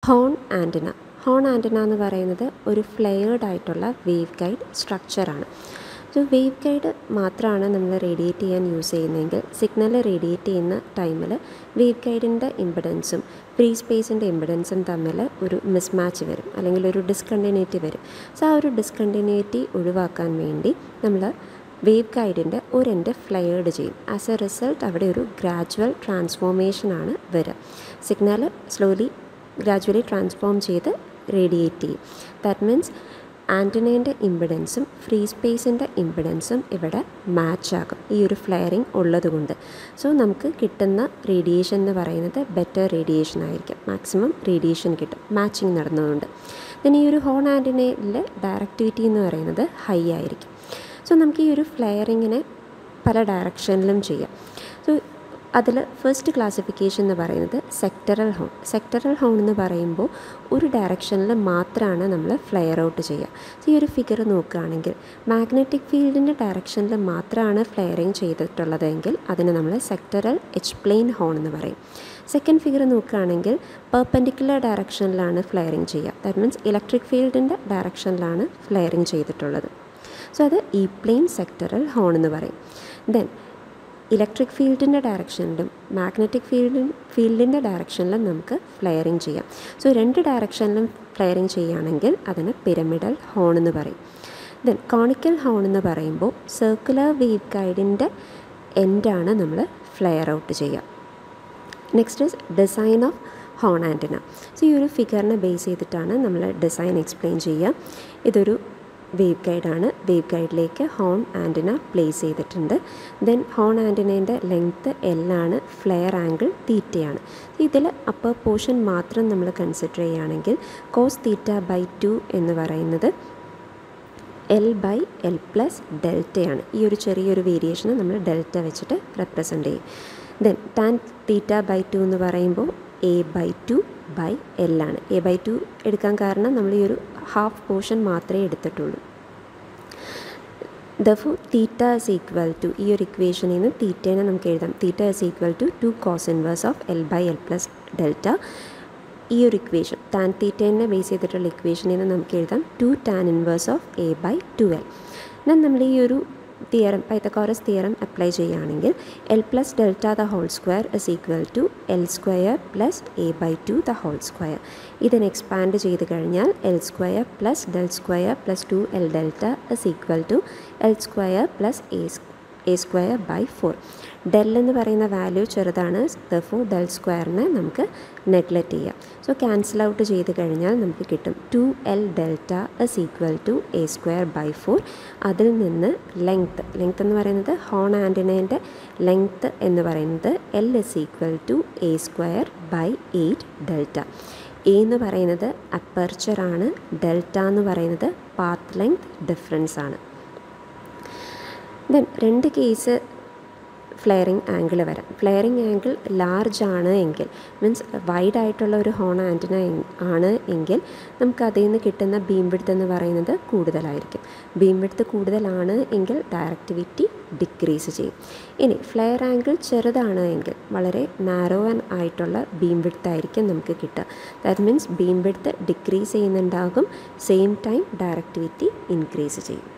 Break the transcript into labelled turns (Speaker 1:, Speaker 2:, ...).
Speaker 1: Horn antenna. Horn antenna എന്ന് പറയുന്നത് ഒരു ഫ്ലെയർഡ് ആയിട്ടുള്ള വേവ് ഗൈഡ് സ്ട്രക്ചറാണ്. സോ വേവ് ഗൈഡ് മാത്രമാണ് നമ്മൾ റേഡിയേറ്റ് ചെയ്യാൻ യൂസ് ചെയ്യുന്നതെങ്കിൽ സിഗ്നൽ റേഡിയേറ്റ് ചെയ്യുന്ന ടൈമിൽ വേവ് ഗൈഡിൻ്റെ ഇമ്പിഡൻസും ഫ്രീ സ്പേസിൻ്റെ ഇമ്പിഡൻസും തമ്മിൽ ഒരു മിസ്മാച്ച് വരും, അല്ലെങ്കിൽ ഒരു ഡിസ്കണ്ടിന്യൂറ്റി വരും. സോ ആ ഒരു ഡിസ്കണ്ടിന്യൂറ്റി ഒഴിവാക്കാൻ വേണ്ടി നമ്മൾ വേവ് ഗൈഡിൻ്റെ ഒരു എൻഡ് ഫ്ലെയർഡ് ചെയ്യും. ആസ് എ റിസൾട്ട് അവിടെ ഒരു ഗ്രാജുവൽ ട്രാൻസ്ഫോർമേഷനാണ് വരിക. സിഗ്നൽ സ്ലോലി ഗ്രാജുവലി ട്രാൻസ്ഫോം ചെയ്ത് റേഡിയേറ്റ് ചെയ്യും. ദാറ്റ് മീൻസ് ആൻറ്റിനേൻ്റെ ഇമ്പിഡൻസും ഫ്രീ സ്പേസിൻ്റെ ഇമ്പിഡൻസും ഇവിടെ മാച്ച് ആകും ഈ ഒരു ഫ്ലെയറിങ് ഉള്ളതുകൊണ്ട്. സോ നമുക്ക് കിട്ടുന്ന റേഡിയേഷൻ എന്ന് പറയുന്നത് ബെറ്റർ റേഡിയേഷൻ ആയിരിക്കും, മാക്സിമം റേഡിയേഷൻ കിട്ടും മാച്ചിങ് നടന്നതുകൊണ്ട്. പിന്നെ ഈ ഒരു ഹോൺ ആൻറ്റിനയിൽ ഡയറക്റ്റിവിറ്റി എന്ന് പറയുന്നത് ഹൈ ആയിരിക്കും. സോ നമുക്ക് ഈ ഒരു ഫ്ലെയറിങ്ങിനെ പല ഡയറക്ഷനിലും ചെയ്യാം. സോ അതിൽ ഫസ്റ്റ് ക്ലാസിഫിക്കേഷൻ എന്ന് പറയുന്നത് സെക്ടറൽ ഹോൺ. സെക്ടറൽ ഹോൺ എന്ന് പറയുമ്പോൾ ഒരു ഡയറക്ഷനിൽ മാത്രമാണ് നമ്മൾ ഫ്ലെയർ ഔട്ട് ചെയ്യുക. സോ ഈ ഒരു ഫിഗർ നോക്കുകയാണെങ്കിൽ മാഗ്നറ്റിക് ഫീൽഡിൻ്റെ ഡയറക്ഷനിൽ മാത്രമാണ് ഫ്ലെയറിങ് ചെയ്തിട്ടുള്ളതെങ്കിൽ അതിന് നമ്മൾ സെക്ടറൽ എച്ച് പ്ലെയിൻ ഹോൺ എന്ന് പറയും. സെക്കൻഡ് ഫിഗർ നോക്കുകയാണെങ്കിൽ പെർപെൻഡിക്കുലർ ഡയറക്ഷനിലാണ് ഫ്ലെയറിങ് ചെയ്യുക. ദാറ്റ് മീൻസ് ഇലക്ട്രിക് ഫീൽഡിൻ്റെ ഡയറക്ഷനിലാണ് ഫ്ലെയറിങ് ചെയ്തിട്ടുള്ളത്. സോ അത് ഇ പ്ലെയിൻ സെക്ടറൽ ഹോൺ എന്ന് പറയും. ദെൻ ഇലക്ട്രിക് ഫീൽഡിൻ്റെ ഡയറക്ഷനിലും മാഗ്നറ്റിക് ഫീൽഡിൻ്റെ ഡയറക്ഷനിലും നമുക്ക് ഫ്ലെയറിങ് ചെയ്യാം. സോ രണ്ട് ഡയറക്ഷനിലും ഫ്ലെയറിങ് ചെയ്യുകയാണെങ്കിൽ അതിന് പിരമിഡൽ ഹോൺ എന്ന് പറയും. ദെൻ കോണിക്കൽ ഹോൺ എന്ന് പറയുമ്പോൾ സർക്കുലർ വേവ് ഗൈഡിൻ്റെ എൻഡാണ് നമ്മൾ ഫ്ലെയർ ഔട്ട് ചെയ്യുക. Next is design of horn antenna. So ഈ ഒരു ഫിഗറിനെ ബേസ് ചെയ്തിട്ടാണ് നമ്മൾ ഡിസൈൻ എക്സ്പ്ലെയിൻ ചെയ്യുക. ഇതൊരു വേവ് ഗൈഡാണ്. വേവ് ഗൈഡിലേക്ക് ഹോൺ ആൻറ്റിന പ്ലേസ് ചെയ്തിട്ടുണ്ട്. ദെൻ ഹോൺ ആൻറ്റിനേൻ്റെ ലെങ്ത്ത് എല്ലാണ്, ഫ്ലെയർ ആംഗിൾ തീറ്റയാണ്. ഇതിൽ അപ്പർ പോർഷൻ മാത്രം നമ്മൾ കൺസിഡർ ചെയ്യുകയാണെങ്കിൽ കോസ് തീറ്റ ബൈ 2 എന്ന് പറയുന്നത് L/L+ ഡെൽറ്റയാണ്. ഈ ഒരു ചെറിയൊരു വേരിയേഷന് നമ്മൾ ഡെൽറ്റ വെച്ചിട്ട് റെപ്രസെൻ്റ് ചെയ്യും. ദെൻ ടാൻ തീറ്റ ബൈ 2 എന്ന് പറയുമ്പോൾ A/2/L ആണ്. A/2 എടുക്കാൻ കാരണം നമ്മൾ ഈ ഒരു ഹാഫ് പോർഷൻ മാത്രമേ എടുത്തിട്ടുള്ളൂ. Therefore theta is equal to, ഈ ഒരു ഇക്വേഷനിൽ നിന്ന് തീറ്റേനെ നമുക്ക് എഴുതാം. Theta is equal to 2 cos inverse of L/L+ delta. ഈ ഒരു ഇക്വേഷൻ ടാൻ തീറ്റേനെ ബേസ് ചെയ്തിട്ടുള്ള ഇക്വേഷനിൽ നിന്ന് നമുക്ക് എഴുതാം 2 tan ഇൻവേഴ്സ് ഓഫ് A/2L. എന്നാൽ നമ്മൾ ഈ ഒരു തിയറം, പൈത്തഗോറസ് തിയറം അപ്ലൈ ചെയ്യുകയാണെങ്കിൽ L+ delta the whole square is equal to L² plus A/2 the whole square. ഇതിനെ എക്സ്പാൻഡ് ചെയ്ത് കഴിഞ്ഞാൽ L² plus del² plus 2L delta is equal to L² plus A²/4. Del എന്ന് പറയുന്ന value ചെറുതാണ്, ദഫോ del² നമുക്ക് neglect ചെയ്യാം. So cancel out ചെയ്ത് കഴിഞ്ഞാൽ നമുക്ക് കിട്ടും 2L delta is equal to A²/4. അതിൽ നിന്ന് ലെങ്ത്ത് എന്ന് പറയുന്നത് ഹോൺ ആൻറ്റിനേൻ്റെ ലെങ്ത്ത് എന്ന് പറയുന്നത് L is equal to A²/8 delta. A എന്ന് പറയുന്നത് അപ്പർച്ചറാണ്, ഡെൽറ്റ എന്ന് പറയുന്നത് പാത്ത് ലെങ്ത് ഡിഫറൻസ് ആണ്. ദെൻ രണ്ട് കേസ് ഫ്ലെയറിങ് ആംഗിൾ വരാം. ഫ്ലെയറിങ് ആംഗിൾ ലാർജ് ആണ് എങ്കിൽ, മീൻസ് വൈഡ് ആയിട്ടുള്ള ഒരു ഹോൺ ആൻറ്റിന ആണ് എങ്കിൽ നമുക്ക് അതിൽ നിന്ന് കിട്ടുന്ന ബീം വിഡ്ത്ത് എന്ന് പറയുന്നത് കൂടുതലായിരിക്കും. ബീം വിഡ്ത്ത് കൂടുതലാണ് എങ്കിൽ ഡയറക്റ്റിവിറ്റി ഡിക്രീസ് ചെയ്യും. ഇനി ഫ്ലെയർ ആംഗിൾ ചെറുതാണ് എങ്കിൽ വളരെ നാരോ ആയിട്ടുള്ള ബീം വിഡ്ത്ത് ആയിരിക്കും നമുക്ക് കിട്ടുക. That means beam width decrease ചെയ്യുന്നുണ്ടാകും, സെയിം ടൈം ഡയറക്റ്റിവിറ്റി ഇൻക്രീസ് ചെയ്യും.